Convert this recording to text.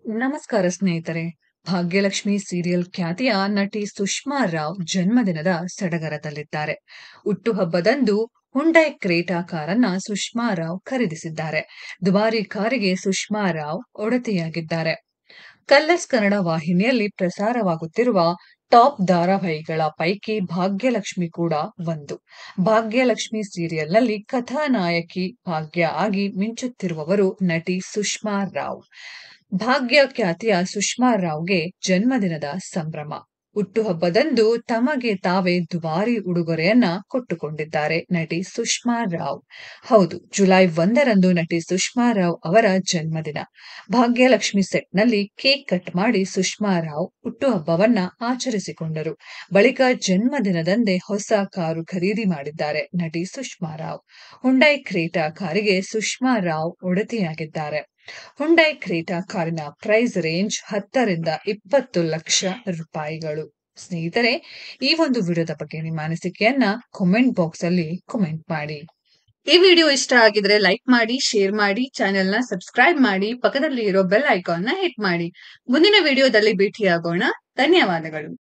ನಮಸ್ಕಾರ ಸ್ನೇಹಿತರೆ. ಭಾಗ್ಯಲಕ್ಷ್ಮಿ ಸೀರಿಯಲ್ ಖ್ಯಾತಿಯ ನಟಿ ಸುಷ್ಮಾ ರಾವ್ ಜನ್ಮದಿನದ ಸಡಗರದಲ್ಲಿದ್ದಾರೆ. ಹುಟ್ಟುಹಬ್ಬದಂದು ಹುಂಡೈ ಕ್ರೇಟಾ ಕಾರನ್ನ ಸುಷ್ಮಾ ರಾವ್ ಖರೀದಿಸಿದ್ದಾರೆ. ದುಬಾರಿ ಕಾರಿಗೆ ಸುಷ್ಮಾ ರಾವ್ ಒಡತಿಯಾಗಿದ್ದಾರೆ. ಕಲರ್ಸ್ ಕನ್ನಡ ವಾಹಿನಿಯಲ್ಲಿ ಪ್ರಸಾರವಾಗುತ್ತಿರುವ ಟಾಪ್ ಧಾರಾವಾಹಿಗಳ ಪೈಕಿ ಭಾಗ್ಯಲಕ್ಷ್ಮಿ ಕೂಡ ಒಂದು. ಭಾಗ್ಯಲಕ್ಷ್ಮಿ ಸೀರಿಯಲ್ನಲ್ಲಿ ಕಥಾನಾಯಕಿ ಭಾಗ್ಯ ಆಗಿ ಮಿಂಚುತ್ತಿರುವವರು ನಟಿ ಸುಷ್ಮಾ ರಾವ್. ಭಾಗ್ಯ ಖ್ಯಾತಿಯ ಸುಷ್ಮಾ ರಾವ್ಗೆ ಜನ್ಮದಿನದ ಸಂಭ್ರಮ. ಹುಟ್ಟುಹಬ್ಬದಂದು ತಮಗೆ ತಾವೇ ದುಬಾರಿ ಉಡುಗೊರೆಯನ್ನ ಕೊಟ್ಟುಕೊಂಡಿದ್ದಾರೆ ನಟಿ ಸುಷ್ಮಾ ರಾವ್. ಹೌದು, ಜುಲೈ 1ರಂದು ನಟಿ ಸುಷ್ಮಾ ರಾವ್ ಅವರ ಜನ್ಮದಿನ. ಭಾಗ್ಯಲಕ್ಷ್ಮಿ ಸೆಟ್ನಲ್ಲಿ ಕೇಕ್ ಕಟ್ ಮಾಡಿ ಸುಷ್ಮಾ ರಾವ್ ಹುಟ್ಟುಹಬ್ಬವನ್ನ ಆಚರಿಸಿಕೊಂಡರು. ಬಳಿಕ ಜನ್ಮದಿನದಂದೇ ಹೊಸ ಕಾರು ಖರೀದಿ ಮಾಡಿದ್ದಾರೆ ನಟಿ ಸುಷ್ಮಾ ರಾವ್. ಹುಂಡೈ ಕ್ರೇಟಾ ಕಾರಿಗೆ ಸುಷ್ಮಾ ರಾವ್ ಒಡತಿಯಾಗಿದ್ದಾರೆ. ಹುಂಡೈ ಕ್ರೇಟಾ ಕಾರಿನ ಪ್ರೈಸ್ ರೇಂಜ್ 10ರಿಂದ 20 ಲಕ್ಷ ರೂಪಾಯಿಗಳು. ಸ್ನೇಹಿತರೆ, ಈ ಒಂದು ವಿಡಿಯೋದ ಬಗ್ಗೆ ನಿಮ್ಮ ಅನಿಸಿಕೆಯನ್ನ ಕಾಮೆಂಟ್ ಬಾಕ್ಸ್ ಅಲ್ಲಿ ಕಾಮೆಂಟ್ ಮಾಡಿ. ಈ ವಿಡಿಯೋ ಇಷ್ಟ ಆಗಿದ್ರೆ ಲೈಕ್ ಮಾಡಿ, ಶೇರ್ ಮಾಡಿ, ಚಾನೆಲ್ ನ ಸಬ್ಸ್ಕ್ರೈಬ್ ಮಾಡಿ, ಪಕ್ಕದಲ್ಲಿ ಇರೋ ಬೆಲ್ ಐಕಾನ್ ನ ಹಿಟ್ ಮಾಡಿ. ಮುಂದಿನ ವಿಡಿಯೋದಲ್ಲಿ ಭೇಟಿಯಾಗೋಣ. ಧನ್ಯವಾದಗಳು.